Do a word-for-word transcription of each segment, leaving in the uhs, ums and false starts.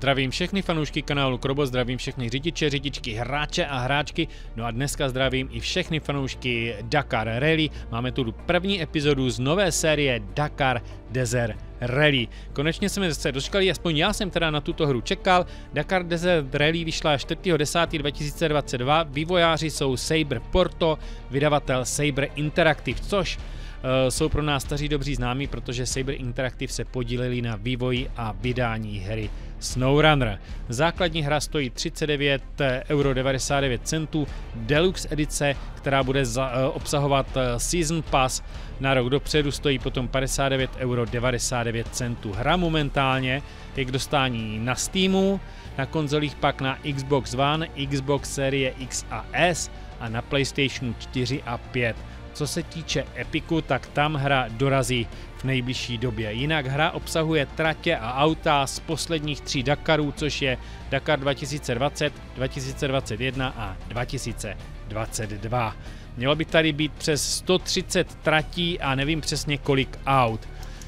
Zdravím všechny fanoušky kanálu Krobo, zdravím všechny řidiče, řidičky, hráče a hráčky. No a dneska zdravím i všechny fanoušky Dakar Rally. Máme tu první epizodu z nové série Dakar Desert Rally. Konečně jsme se dočkali, aspoň já jsem teda na tuto hru čekal. Dakar Desert Rally vyšla čtvrtého desátého dva tisíce dvacet dva. Vývojáři jsou Saber Porto, vydavatel Saber Interactive, což Uh, jsou pro nás staří dobří známí, protože Saber Interactive se podíleli na vývoji a vydání hry SnowRunner. Základní hra stojí třicet devět euro devadesát devět centů, Deluxe edice, která bude za, uh, obsahovat uh, Season Pass na rok dopředu, stojí potom padesát devět euro devadesát devět centů. Hra momentálně je k dostání na Steamu, na konzolích pak na Xbox One, Xbox série X a S a na PlayStation čtyři a pět. Co se týče Epiku, tak tam hra dorazí v nejbližší době. Jinak hra obsahuje tratě a auta z posledních tří Dakarů, což je Dakar dva tisíce dvacet, dva tisíce dvacet jedna a dva tisíce dvacet dva. Mělo by tady být přes sto třicet tratí a nevím přesně kolik aut.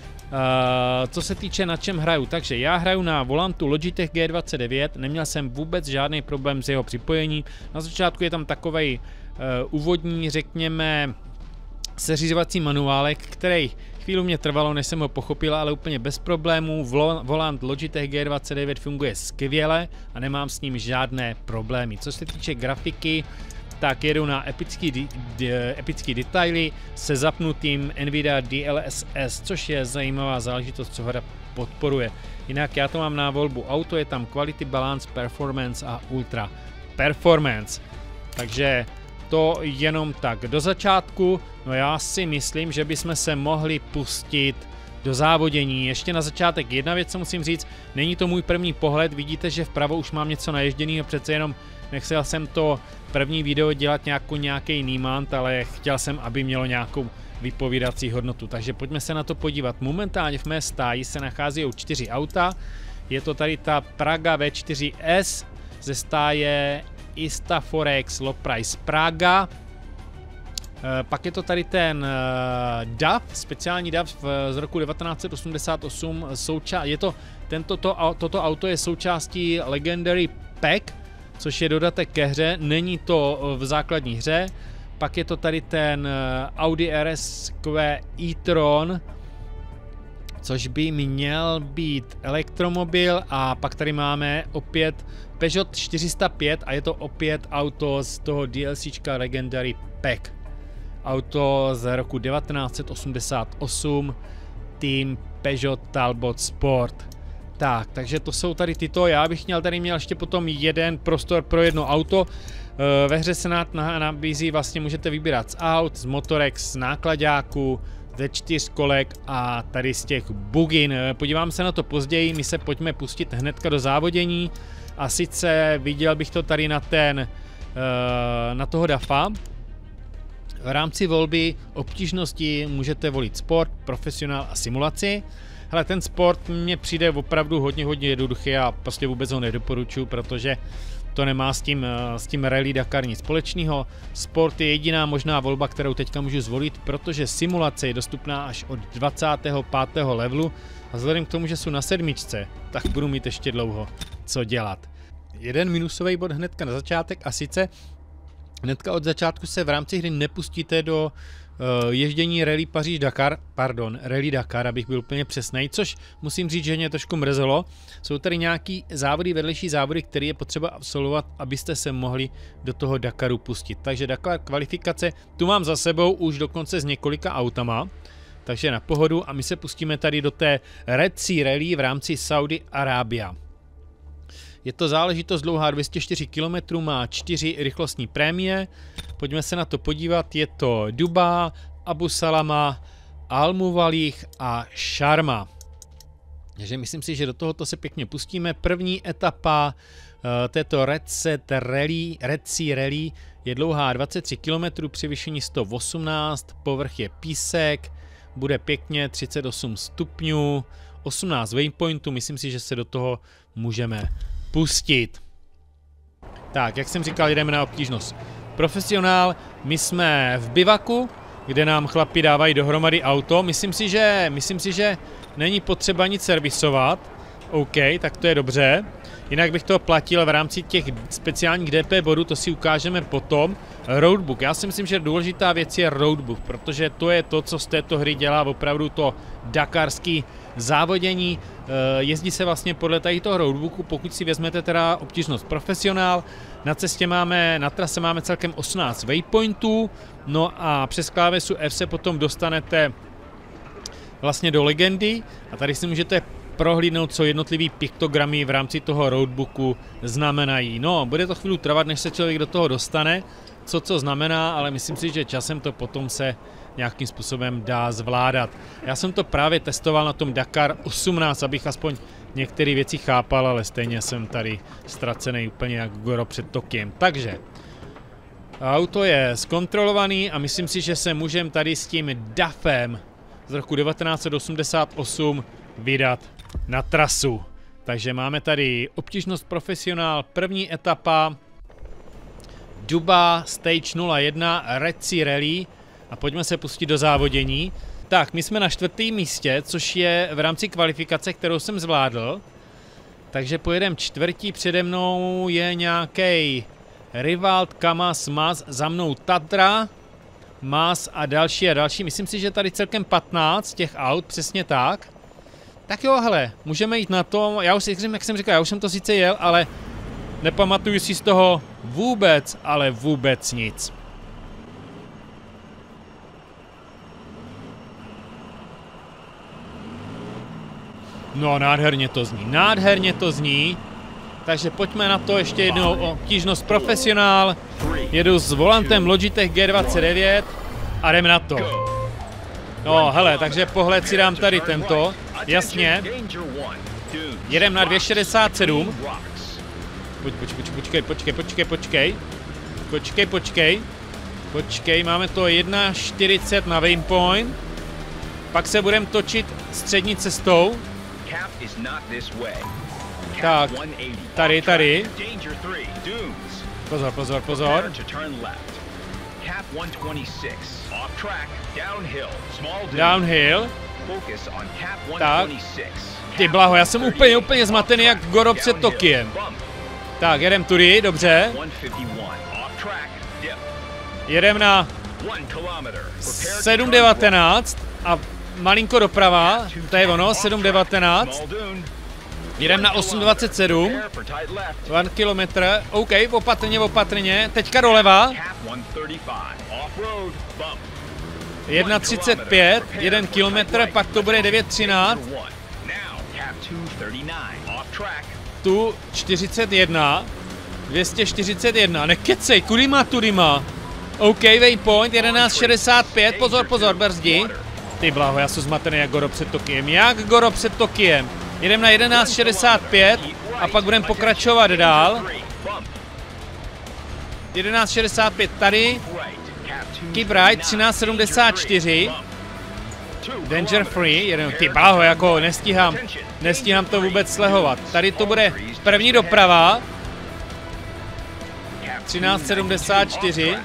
Uh, co se týče na čem hraju, takže já hraju na volantu Logitech G dvacet devět, neměl jsem vůbec žádný problém s jeho připojením. Na začátku je tam takovej uh, úvodní, řekněme, seřizovací manuálek, který chvíli mě trvalo, než jsem ho pochopil, ale úplně bez problémů. Volant Logitech G dvacet devět funguje skvěle a nemám s ním žádné problémy. Co se týče grafiky, tak jedu na epický, di, di, epický detaily se zapnutým Nvidia D L S S, což je zajímavá záležitost, co hra podporuje. Jinak já to mám na volbu auto, je tam Quality, Balance, Performance a Ultra Performance. Takže to jenom tak do začátku. No já si myslím, že bychom se mohli pustit do závodění. Ještě na začátek jedna věc, co musím říct, není to můj první pohled, vidíte, že vpravo už mám něco naježděného, přece jenom nechtěl jsem to první video dělat nějakou nějaký nímant, ale chtěl jsem, aby mělo nějakou vypovídací hodnotu. Takže pojďme se na to podívat. Momentálně v mé stáji se nachází čtyři auta. Je to tady ta Praga V čtyři S ze stáje Istaforex Low Price Praga. E, pak je to tady ten e, D A F, speciální D A F z roku devatenáct set osmdesát osm. Souča- je to, tento, to, toto auto je součástí Legendary Pack, což je dodatek ke hře, není to v základní hře. Pak je to tady ten Audi R S Q e-tron, což by měl být elektromobil, a pak tady máme opět Peugeot čtyři sta pět a je to opět auto z toho DLCčka Legendary Pack. Auto z roku devatenáct set osmdesát osm, tým Peugeot Talbot Sport. Tak, takže to jsou tady tyto, já bych měl tady měl ještě potom jeden prostor pro jedno auto. Ve hře se nabízí, vlastně můžete vybírat z aut, z motorek, z nákladáků, ze čtyřkolek a tady z těch bugin. Podívám se na to později, my se pojďme pustit hnedka do závodění. A sice viděl bych to tady na ten, na toho D A F a. V rámci volby obtížnosti můžete volit sport, profesionál a simulaci. Hele, ten sport mně přijde opravdu hodně, hodně jednoduchý a prostě vůbec ho nedoporučuji, protože to nemá s tím, s tím Rally Dakar nic společného. Sport je jediná možná volba, kterou teďka můžu zvolit, protože simulace je dostupná až od dvacátého pátého levelu a vzhledem k tomu, že jsou na sedmičce, tak budu mít ještě dlouho co dělat. Jeden minusový bod hnedka na začátek, a sice hnedka od začátku se v rámci hry nepustíte do uh, ježdění Rally Paříž-Dakar, pardon, Rally Dakar, abych byl úplně přesnej, což musím říct, že mě trošku mrzelo. Jsou tady nějaký závody, vedlejší závody, které je potřeba absolvovat, abyste se mohli do toho Dakaru pustit. Takže Dakar kvalifikace tu mám za sebou už dokonce s několika autama, takže na pohodu, a my se pustíme tady do té Red Sea Rally v rámci Saudi Arábia. Je to záležitost dlouhá dvě stě čtyři kilometrů, má čtyři rychlostní prémie. Pojďme se na to podívat, je to Dubá, Abu Salama, Al Muwalih a Sharma. Takže myslím si, že do tohoto se pěkně pustíme. První etapa uh, této Red Sea Rally, Red Sea Rally je dlouhá dvacet tři kilometrů, převyšení sto osmnáct, povrch je písek, bude pěkně třicet osm stupňů, osmnáct waypointů, myslím si, že se do toho můžeme pustit. Tak, jak jsem říkal, jdeme na obtížnost. Profesionál, my jsme v bivaku, kde nám chlapi dávají dohromady auto. Myslím si, že, myslím si, že není potřeba nic servisovat. OK, tak to je dobře. Jinak bych to platil v rámci těch speciálních D P bodů, to si ukážeme potom. Roadbook, já si myslím, že důležitá věc je roadbook, protože to je to, co z této hry dělá opravdu to dakarský závodění. Jezdí se vlastně podle tady toho roadbooku, pokud si vezmete teda obtížnost profesionál. Na cestě máme, na trase máme celkem osmnáct waypointů, no a přes klávesu F se potom dostanete vlastně do legendy a tady si můžete prohlídnout, co jednotlivý piktogramy v rámci toho roadbooku znamenají. No, bude to chvíli trvat, než se člověk do toho dostane, co co znamená, ale myslím si, že časem to potom se nějakým způsobem dá zvládat. Já jsem to právě testoval na tom Dakar osmnáct, abych aspoň některé věci chápal, ale stejně jsem tady ztracený úplně jak Goro před Tokiem. Takže auto je zkontrolovaný a myslím si, že se můžeme tady s tím dafem z roku devatenáct set osmdesát osm vydat na trasu. Takže máme tady obtížnost profesionál, první etapa, Duba, Stage nula jedna, Red Sea Rally a pojďme se pustit do závodění. Tak, my jsme na čtvrtém místě, což je v rámci kvalifikace, kterou jsem zvládl. Takže pojedeme čtvrtí, přede mnou je nějaký Rivald, Kamaz, Maz, za mnou Tatra, Maz a další a další. Myslím si, že tady celkem patnáct těch aut, přesně tak. Tak jo, hele, můžeme jít na to, já už si, jak jsem říkal, já už jsem to sice jel, ale nepamatuju si z toho vůbec, ale vůbec nic. No, nádherně to zní, nádherně to zní. Takže pojďme na to ještě jednou, obtížnost profesionál. Jedu s volantem Logitech G dvacet devět a jdem na to. No, hele, takže pohled si dám tady tento. Jasně. Jedem na dvě šedesát sedm. Poč, poč, poč, počkej, počkej, počkej, počkej. Počkej, počkej. Počkej, máme to jedna čtyřicet na waypoint. Pak se budeme točit střední cestou. Tak, tady, tady. Pozor, pozor, pozor. Downhill. Tak. Ty blaho, já jsem úplně, úplně zmatený jak Goro před Tokiem. Tak, jedem tudy, dobře. Jedem na sedm devatenáct a malinko doprava, to je ono, sedm devatenáct. Jedem na osm dvacet sedm, dva kilometry, OK, opatrně, opatrně, teďka doleva. jedna třicet pět, jeden kilometr, pak to bude devět třináct. Tu čtyřicet jedna, dvě stě čtyřicet jedna, nekecej, kudy má, tudy má. OK, waypoint, jedenáct šedesát pět, pozor, pozor, brzdi. Ty blaho, já jsem zmatený jak Goro před Tokiem, jak Goro před Tokiem. Jedem na jedenáct šedesát pět a pak budeme pokračovat dál. jedenáct šedesát pět tady. Keep right, třináct sedmdesát čtyři. Danger free, jeden, ty blaho, jako nestíhám, nestíhám to vůbec slehovat. Tady to bude první doprava. třináct sedmdesát čtyři.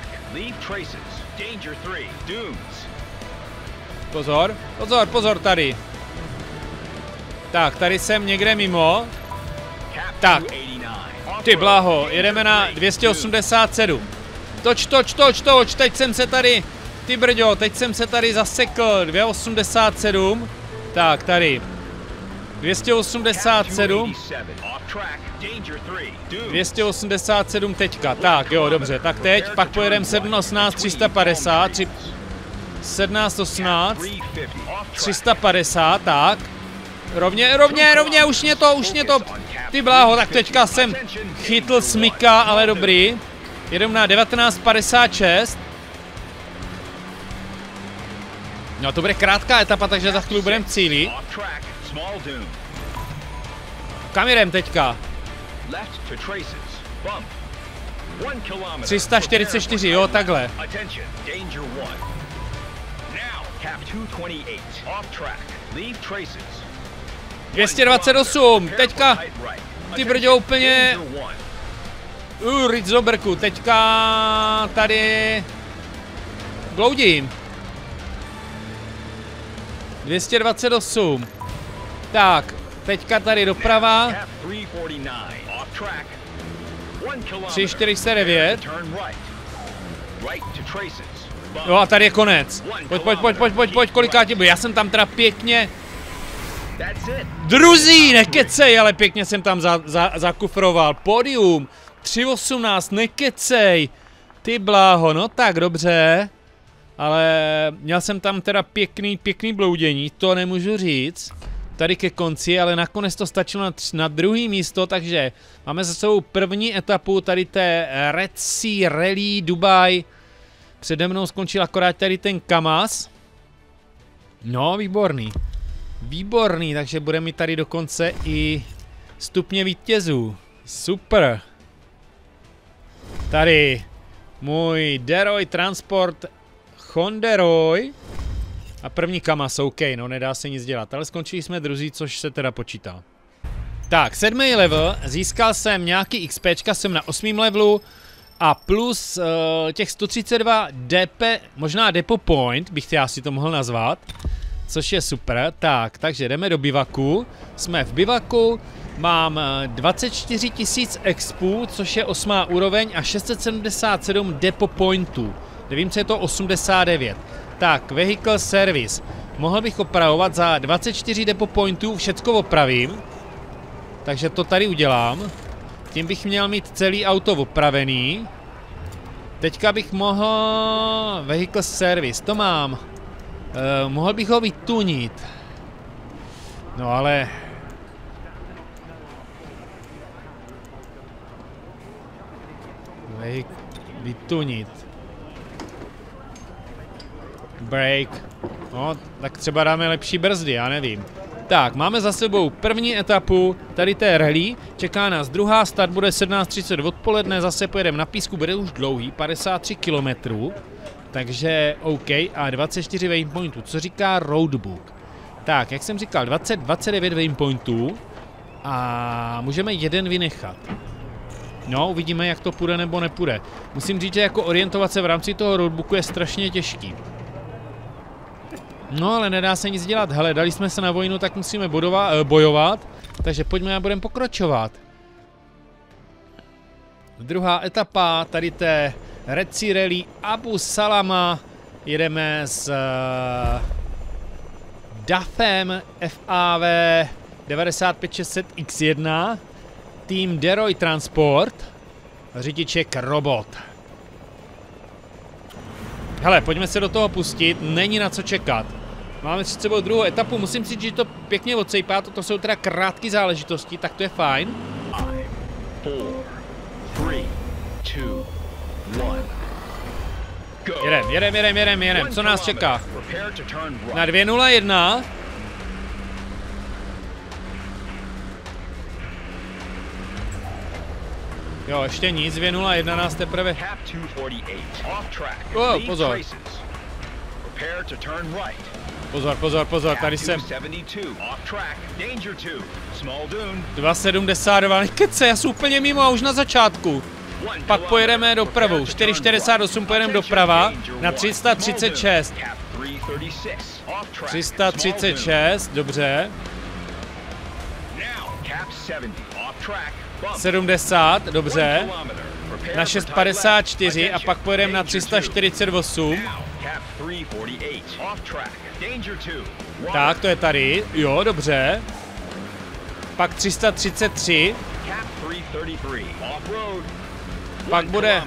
Pozor, pozor, pozor tady. Tak, tady jsem někde mimo. Tak, ty blaho, jedeme na dvě stě osmdesát sedm. Toč, toč, toč, toč, teď jsem se tady, ty brďo, teď jsem se tady zasekl, dvě stě osmdesát sedm. Tak, tady. dvě stě osmdesát sedm. dvě stě osmdesát sedm teďka, tak jo, dobře, tak teď, pak pojedeme sedm osmnáct tři sta padesát, sedmnáct osmnáct tři sta padesát, tak. Rovně, rovně, rovně, už mě to, už mě to, ty bláho, tak teďka jsem chytl smyka, ale dobrý. Jedem na devatenáct padesát šest. No to bude krátká etapa, takže za chvíli budeme cílit. Kam jedem teďka? tři sta čtyřicet čtyři, jo, takhle. dvě stě dvacet osm, teďka, ty brďo, úplně, uh, Ritz do brku, teďka tady bloudím. dvě stě dvacet osm, tak, teďka tady doprava. tři čtyřicet devět. Jo a tady je konec. Pojď, pojď, pojď, pojď, pojď, pojď, koliká ti bude. Já jsem tam teda pěkně... Druzí, nekecej, ale pěkně jsem tam za, za, zakufroval. Pódium, tři osmnáct, nekecej. Ty bláho, no tak dobře. Ale měl jsem tam teda pěkný, pěkný bloudění, to nemůžu říct. Tady ke konci, ale nakonec to stačilo na, na druhý místo, takže máme za sebou první etapu tady té Red Sea Rally Dubai. Přede mnou skončil akorát tady ten Kamaz. No, výborný. Výborný, takže bude mi tady dokonce i stupně vítězů. Super. Tady můj Deroy Transport Honderoy. A první Kamaz, OK, no nedá se nic dělat, ale skončili jsme druzí, což se teda počítá. Tak, sedmý level, získal jsem nějaký XPčka, jsem na osmém levelu a plus uh, těch sto třicet dva D P, možná Depo Point, bych já si to mohl nazvat, což je super. Tak, takže jdeme do bivaku, jsme v bivaku, mám dvacet čtyři tisíc expů, což je osmá úroveň a šest set sedmdesát sedm Depo Pointů, nevím, co je to osmdesát devět. Tak, Vehicle Service. Mohl bych opravovat za dvacet čtyři Depo Pointů, všecko opravím. Takže to tady udělám. Tím bych měl mít celý auto opravený. Teďka bych mohl... Vehicle Service, to mám. Uh, mohl bych ho vytunit. No ale... Vehicle... Vytunit. Break. No, tak třeba dáme lepší brzdy, já nevím. Tak, máme za sebou první etapu tady té rally. Čeká nás druhá, start bude sedmnáct třicet odpoledne, zase pojedeme na písku, bude už dlouhý, padesát tři kilometrů. Takže OK, a dvacet čtyři waypointů, co říká roadbook. Tak, jak jsem říkal, dvacet dvacet devět waypointů a můžeme jeden vynechat. No, uvidíme, jak to půjde nebo nepůjde. Musím říct, že jako orientovat se v rámci toho roadbooku je strašně těžký. No, ale nedá se nic dělat. Hele, dali jsme se na vojnu, tak musíme bodova, eh, bojovat. Takže pojďme a budeme pokračovat. Druhá etapa tady té Red Sea Rally Abu Salama. Jedeme s uh, DAFem F A V devadesát pět šest set X jedna. Tým Deroy Transport. Řidiček robot. Hele, pojďme se do toho pustit, není na co čekat. Máme před sebou druhou etapu, musím si říct, že to pěkně odsejpá, to jsou teda krátké záležitosti, tak to je fajn. Jedem, jedem, jedem, jedem, jedem, co nás čeká? Na dvě nula jedna. Jo, ještě nic, dvě nula jedna nás teprve... Oh, pozor. Pozor, pozor, pozor, tady jsem... dva sedmdesát dva, kece, já jsem úplně mimo a už na začátku. Pak pojedeme dopravou, čtyři šedesát osm pojedeme doprava na tři sta třicet šest. tři sta třicet šest, dobře. sedmdesát, dobře. Na šest padesát čtyři a pak pojedeme na tři sta čtyřicet osm. Tak, to je tady. Jo, dobře. Pak tři sta třicet tři. Pak bude...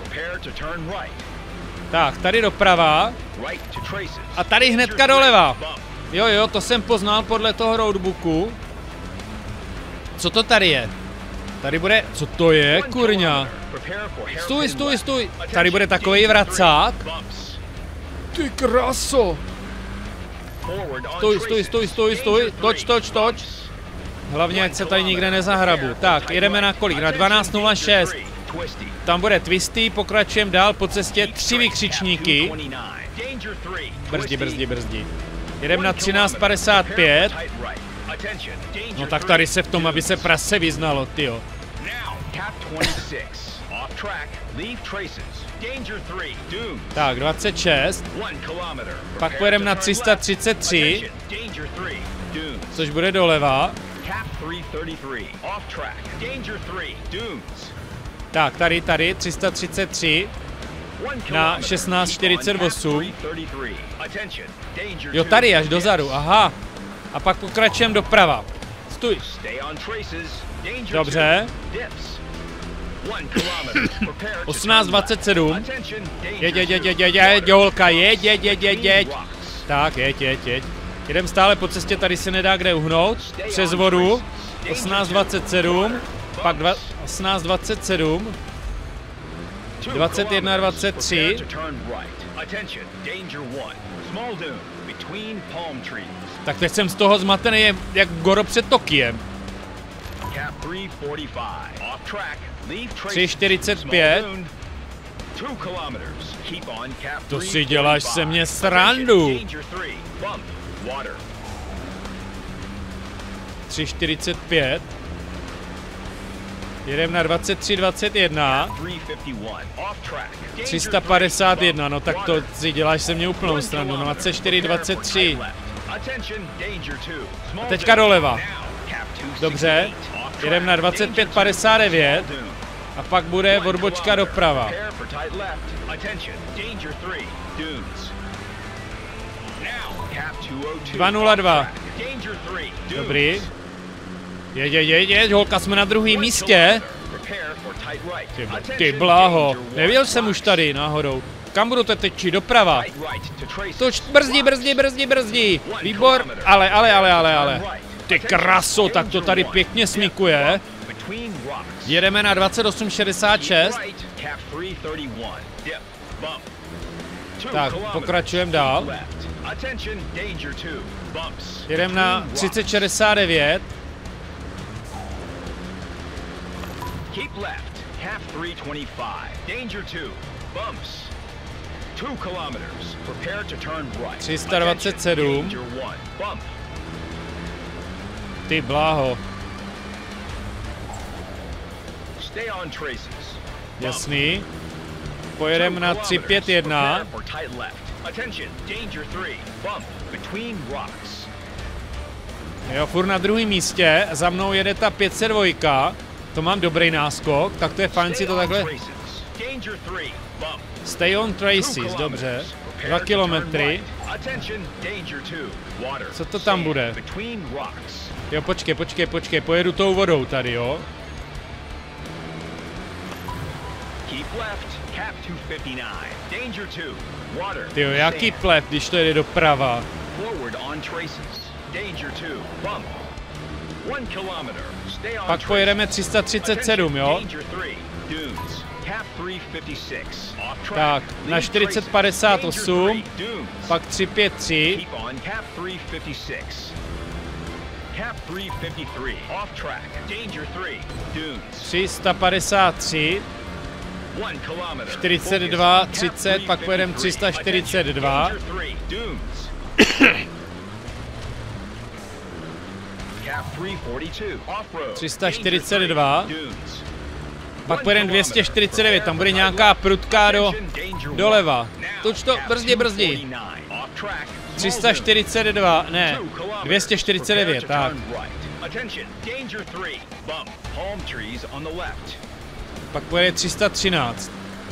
Tak, tady doprava. A tady hnedka doleva. Jo, jo, to jsem poznal podle toho roadbooku. Co to tady je? Tady bude... Co to je, kurňa? Stůj, stůj, stůj. Tady bude takovej vracák. Ty kraso. Stůj, stůj, stůj, stůj, stůj. Toč, toč, toč. Hlavně, ať se tady nikde nezahrabu. Tak, jedeme na kolik? Na dvanáct nula šest. Tam bude twisty, pokračujeme dál po cestě. Tři vykřičníky. Brzdi, brzdi, brzdi. Jedeme na třináct padesát pět. No tak tady se v tom, aby se prase vyznalo, tyjo. Tak, dvacet šest. Pak pojedeme na tři sta třicet tři. Což bude doleva. Tak, tady, tady, tři sta třicet tři na šestnáct čtyřicet osm. Jo, tady až dozadu, aha. A pak pokračujeme doprava. Stůj. Dobře. osmnáct dvacet sedm. Jeď, jeď, jeď, jeď, jeď, jeď, holka, jeď, jeď, jeď, jeď, jeď. Tak, jeď, jeď, jeď. Jedem stále po cestě, tady se nedá kde uhnout. Přes vodu. osmnáct dvacet sedm. Pak dva, osmnáct dvacet sedm. dvacet jedna dvacet tři. Tak teď jsem z toho zmatený, jak Goro před Tokiem. tři čtyřicet pět. To si děláš se mě srandu. tři čtyřicet pět. Jedem na dvacet tři dvacet jedna. tři sta padesát jedna, no tak to si děláš se mě úplnou srandu. No dvacet čtyři dvacet tři. A teďka doleva. Dobře. Jedem na dvacet pět padesát devět. A pak bude odbočka doprava. dva nula dva. Dobrý. Jeď, jeď, jeď, jeď, holka, jsme na druhém místě. Ty, ty bláho, nevěděl jsem už tady náhodou. Kam budu to teď? Doprava. Toč, brzdí, brzdí, brzdí, brzdí. Výbor, ale, ale, ale, ale, ale. Ty kraso, tak to tady pěkně smykuje. Jedeme na dvacet osm šedesát šest. Tak, pokračujeme dál. Jedeme na třicet šedesát devět. Keep left, half three twenty-five. Danger two. Bumps. Two kilometers. Prepare to turn right. tři sta dvacet sedm. Bump. Ty bláho. Stay on traces. Jasný. Pojedeme na tři pět jedna. Attention, danger three. Bump between rocks. Jo, furt na druhém místě. Za mnou jede ta pět set dva. To mám dobrý náskok, tak to je fajn si to takhle. Stay on traces, dobře. Dva kilometry. Co to tam bude? Jo, počkej, počkej, počkej, pojedu tou vodou tady, jo. Tyjo, jaký plep, když to jede doprava? Pak pojedeme tři sta třicet sedm, jo? Tak, na čtyřicet padesát osm, pak tři pět tři. tři sta padesát tři. čtyřicet dva třicet, pak pojedeme tři sta čtyřicet dva. tři sta čtyřicet dva. Pak pojedeme dvě stě čtyřicet devět, tam bude nějaká prudká do, doleva. Tuč to, brzdí, brzdí. tři sta čtyřicet dva, ne, dvě stě čtyřicet devět, tak. Pak pojede tři sta třináct.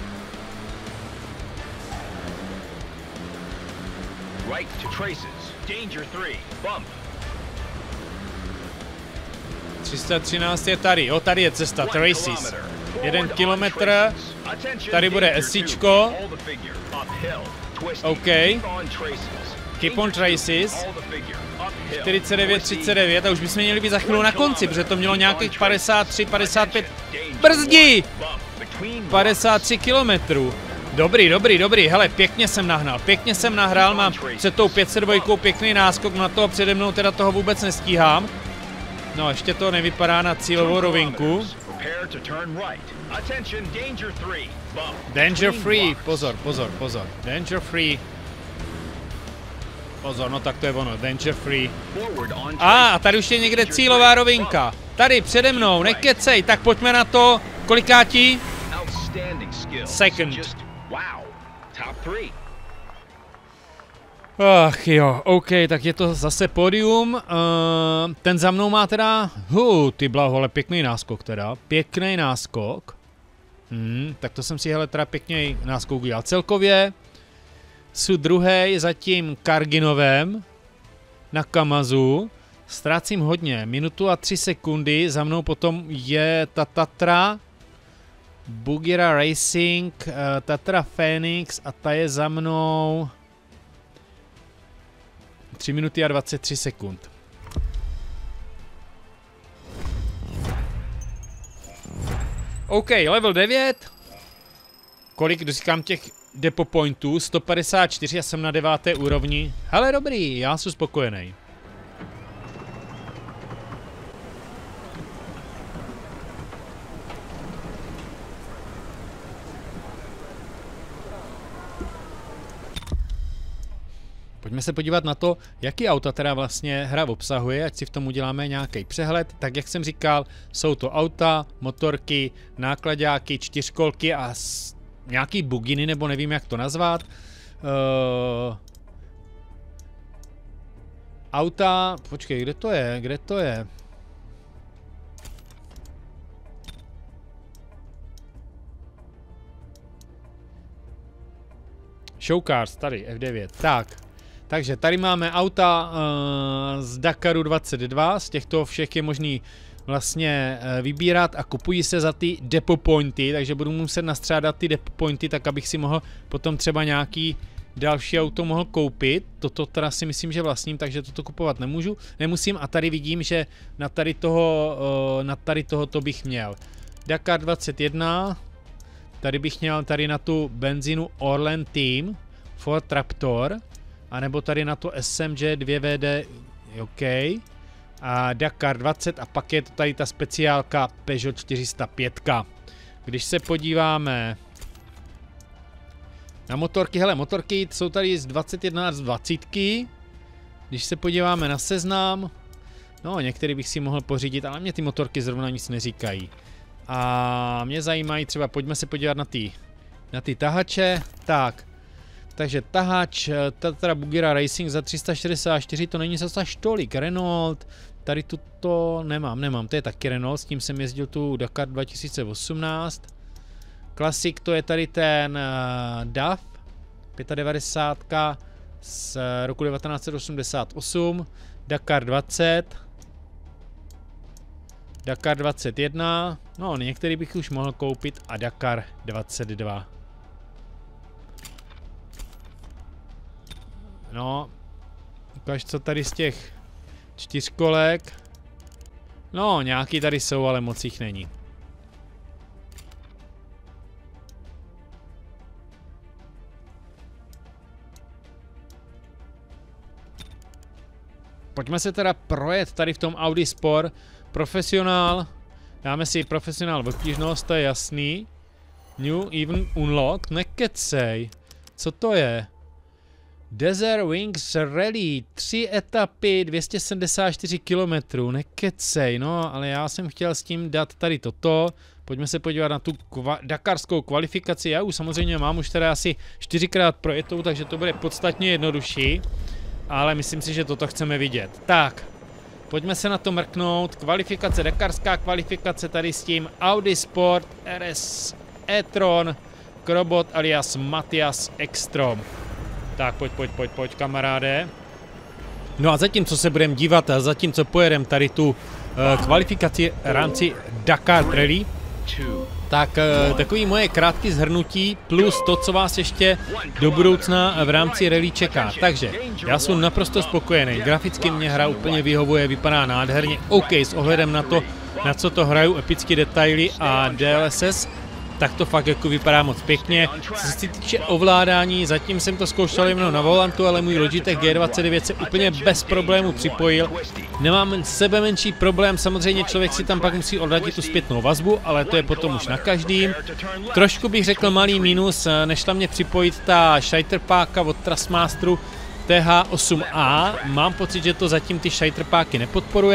tři sta třináct je tady, jo, tady je cesta, Traces. Jeden kilometr, tady bude esíčko. OK. Keep on Traces. čtyřicet devět třicet devět, a už bychom měli být za chvíli na konci, protože to mělo nějakých padesát tři padesát pět. Brzdí! padesát tři kilometrů. Dobrý, dobrý, dobrý, hele, pěkně jsem nahnal, pěkně jsem nahrál, mám před tou pět set dva pěkný náskok, na toho přede mnou teda toho vůbec nestíhám. No, ještě to nevypadá na cílovou rovinku. Danger free, pozor, pozor, pozor, danger free. Pozor, no tak to je ono, danger free. A, a tady už je někde cílová rovinka. Tady přede mnou, nekecej, tak pojďme na to. Kolikátí? Second. Ach jo, OK, tak je to zase pódium. Uh, ten za mnou má teda, hu, ty blahole, pěkný náskok teda, pěkný náskok. Hmm, tak to jsem si hele teda pěkný náskok udělal celkově. Jsou druhý za tím Karginovem na Kamazu. Ztrácím hodně, minutu a tři sekundy, za mnou potom je ta Tatra, Bugira Racing, uh, Tatra Phoenix a ta je za mnou tři minuty a dvacet tři sekund. OK, level devět. Kolik říkám těch depo pointů? sto padesát čtyři, já jsem na deváté úrovni. Hele, dobrý, já jsem spokojený. Pojďme se podívat na to, jaký auta teda vlastně hra obsahuje, ať si v tom uděláme nějaký přehled. Tak jak jsem říkal, jsou to auta, motorky, nákladáky, čtyřkolky a nějaký buginy, nebo nevím jak to nazvat. Uh, auta, počkej, kde to je, kde to je? Showcars, tady, F devět, tak. Takže tady máme auta uh, z Dakaru dvacet dva, z těchto všech je možný vlastně uh, vybírat a kupují se za ty depo pointy, takže budu muset nastřádat ty depo pointy, tak abych si mohl potom třeba nějaký další auto mohl koupit. Toto teda si myslím, že vlastním, takže toto kupovat nemůžu, nemusím a tady vidím, že na tady toho, uh, na tady tohoto bych měl Dakar dvacet jedna, tady bych měl tady na tu benzínu Orlen Team, Ford Raptor, a nebo tady na to S M G dva V D, OK, a Dakar dvacet a pak je to tady ta speciálka Peugeot čtyři sta pět. Když se podíváme na motorky, hele, motorky jsou tady z dvacet jedna a z dvacet. Když se podíváme na seznam, no některý bych si mohl pořídit, ale mě ty motorky zrovna nic neříkají. A mě zajímají třeba, pojďme se podívat na ty, na ty tahače, tak. Takže tahač, Tatra Bugira Racing za tři sta šedesát čtyři, to není zase až tolik. Renault, tady tuto nemám, nemám, to je taky Renault, s tím jsem jezdil tu Dakar dva tisíce osmnáct. Classic, to je tady ten uh, D A F, devadesát pět z roku devatenáct set osmdesát osm, Dakar dvacet, Dakar dvacet jedna, no některý bych už mohl koupit a Dakar dvacet dva. No, ukaž co tady z těch čtyřkolek. No, nějaký tady jsou, ale moc jich není. Pojďme se teda projet tady v tom Audi Sport. Profesionál. Dáme si profesionál obtížnost, to je jasný. New Even Unlocked, nekecej. Co to je? Desert Wings Rally, tři etapy, dvě stě sedmdesát čtyři kilometrů, nekecej, no, ale já jsem chtěl s tím dát tady toto. Pojďme se podívat na tu kva dakarskou kvalifikaci, já už samozřejmě mám už teda asi čtyřikrát projetou, takže to bude podstatně jednodušší, ale myslím si, že toto chceme vidět. Tak, pojďme se na to mrknout, kvalifikace, dakarská kvalifikace tady s tím Audi Sport R S e-tron, Krobot alias Matias Ekstrom. Tak pojď, pojď, pojď, pojď, kamaráde. No a zatímco se budeme dívat, a zatímco pojedeme tady tu uh, kvalifikaci v rámci Dakar Rally, tak uh, takový moje krátké shrnutí plus to, co vás ještě do budoucna v rámci rally čeká. Takže já jsem naprosto spokojený, graficky mě hra úplně vyhovuje, vypadá nádherně, OK, s ohledem na to, na co to hraju, epické detaily a D L S S, tak to fakt jako vypadá moc pěkně. Co se týče ovládání, zatím jsem to zkoušel jenom na volantu, ale můj Logitech G dvacet devět se úplně bez problému připojil. Nemám sebe menší problém, samozřejmě člověk si tam pak musí odladit tu zpětnou vazbu, ale to je potom už na každým. Trošku bych řekl malý mínus, nešla mě připojit ta Scheiterpáka od Trustmasteru T H osm A, mám pocit, že to zatím ty Scheiterpáky nepodporuje.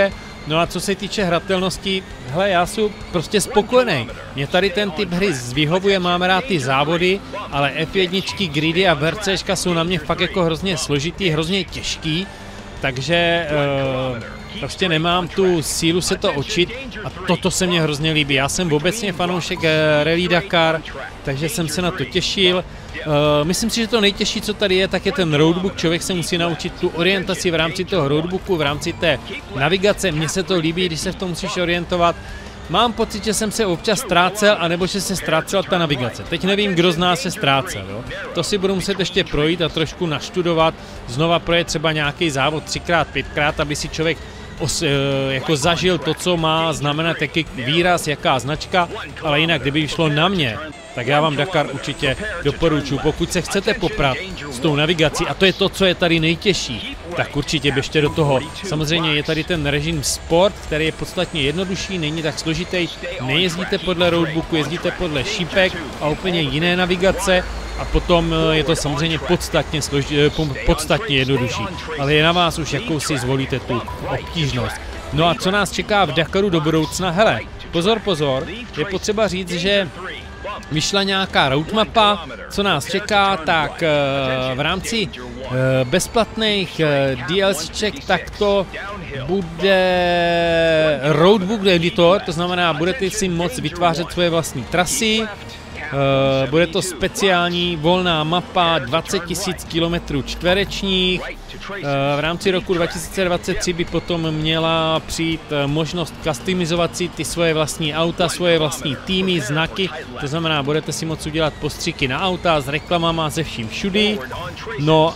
No a co se týče hratelnosti, hele, já jsem prostě spokojený. Mě tady ten typ hry vyhovuje, mám rád ty závody, ale F jedna, gridy a VRCčka jsou na mě fakt jako hrozně složitý, hrozně těžký, takže uh, prostě nemám tu sílu se to učit a toto se mně hrozně líbí. Já jsem obecně fanoušek uh, Rally Dakar, takže jsem se na to těšil. Uh, myslím si, že to nejtěžší, co tady je, tak je ten roadbook. Člověk se musí naučit tu orientaci v rámci toho roadbooku, v rámci té navigace. Mně se to líbí, když se v tom musíš orientovat. Mám pocit, že jsem se občas ztrácel, anebo že se ztrácela ta navigace. Teď nevím, kdo z nás se ztrácel. Jo? To si budu muset ještě projít a trošku naštudovat. Znova projet třeba nějaký závod třikrát, pětkrát, aby si člověk os, jako zažil to, co má znamenat, jaký výraz, jaká značka, ale jinak, kdyby šlo na mě, tak já vám Dakar určitě doporučuji. Pokud se chcete poprat s tou navigací, a to je to, co je tady nejtěžší, tak určitě běžte do toho. Samozřejmě je tady ten režim Sport, který je podstatně jednodušší, není tak složitý, nejezdíte podle roadbooku, jezdíte podle šípek a úplně jiné navigace. A potom je to samozřejmě podstatně, složi, podstatně jednodušší, ale je na vás už, jakou si zvolíte tu obtížnost. No a co nás čeká v Dakaru do budoucna? Hele, pozor, pozor, je potřeba říct, že vyšla nějaká roadmapa, co nás čeká, tak v rámci bezplatných DLCček, tak to bude roadbook editor, to znamená, budete si moct vytvářet svoje vlastní trasy. Uh, bude to speciální volná mapa dvacet tisíc kilometrů čtverečních. Uh, v rámci roku dva tisíce dvacet tři by potom měla přijít uh, možnost customizovat si ty svoje vlastní auta, svoje vlastní týmy, znaky. To znamená, budete si moct udělat postřiky na auta s reklamama, ze vším všudy. No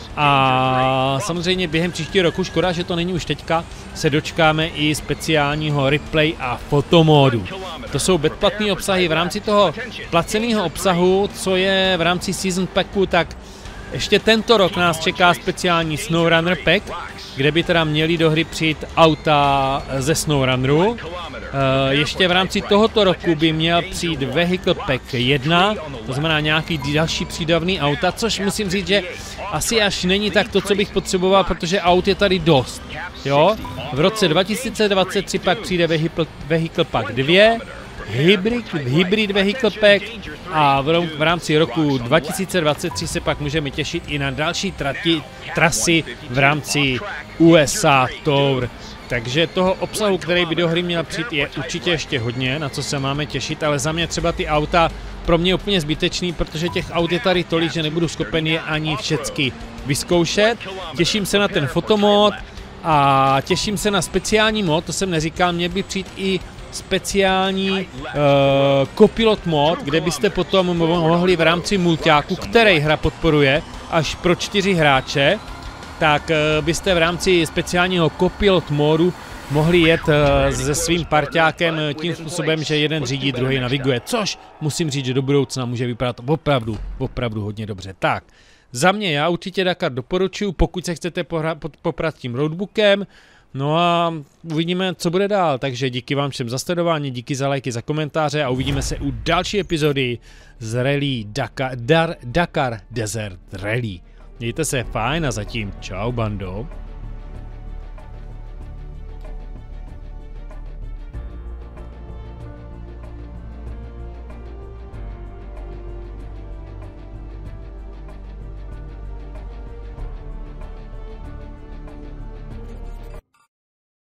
a samozřejmě během příštího roku, škoda, že to není už teďka, se dočkáme i speciálního replay a fotomódu. To jsou bezplatné obsahy v rámci toho placeného obsahu, co je v rámci Season Packu, tak ještě tento rok nás čeká speciální SnowRunner Pack, kde by teda měli do hry přijít auta ze SnowRunneru. Ještě v rámci tohoto roku by měl přijít Vehicle Pack jedna, to znamená nějaký další přídavný auta, což musím říct, že asi až není tak to, co bych potřeboval, protože aut je tady dost. Jo? V roce dva tisíce dvacet tři pak přijde Vehicle, Vehicle Pack dva, Hybrid, Hybrid Vehicle Pack a v, v rámci roku dva tisíce dvacet tři se pak můžeme těšit i na další trati, trasy v rámci U S A Tour. Takže toho obsahu, který by do hry měl přijít, je určitě ještě hodně, na co se máme těšit, ale za mě třeba ty auta pro mě úplně zbytečný, protože těch aut je tady tolik, že nebudu schopen je ani všechny vyzkoušet. Těším se na ten fotomod a těším se na speciální mod, to jsem neříkal, měl by přijít i speciální uh, copilot mod, kde byste potom mohli v rámci multiáku, který hra podporuje až pro čtyři hráče, tak uh, byste v rámci speciálního copilot modu mohli jet uh, se svým parťákem tím způsobem, že jeden řídí, druhý naviguje, což musím říct, že do budoucna může vypadat opravdu, opravdu hodně dobře. Tak, za mě já určitě Dakar doporučuji, pokud se chcete poprat tím roadbookem. No a uvidíme, co bude dál, takže díky vám všem za sledování, díky za lajky, za komentáře a uvidíme se u další epizody z Rally Dakar, Dar, Dakar Desert Rally. Mějte se fajn a zatím čau bando.